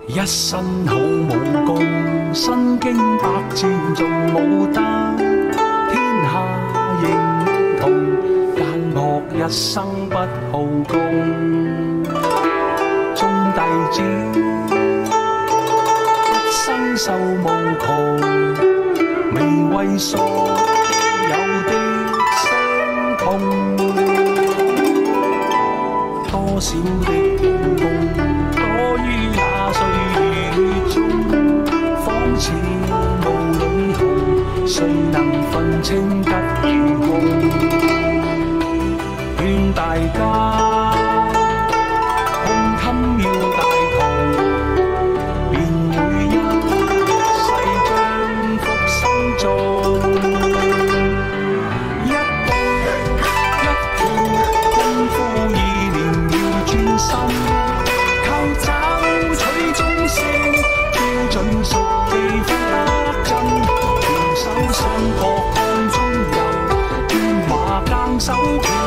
一身好武功，身經百戰仲冇得天下認同，間惡一生不好功，眾弟子一生受無窮，未為所有的傷痛，多少的武功多於那歲月中，仿似霧裏紅，誰能分清吉與凶？勸大家胸襟要大同，便會一世將福心中。一步一步功夫意念要專心，靠找取中線，標準熟地方得真，拳手相撲當中遊，斷馬更手。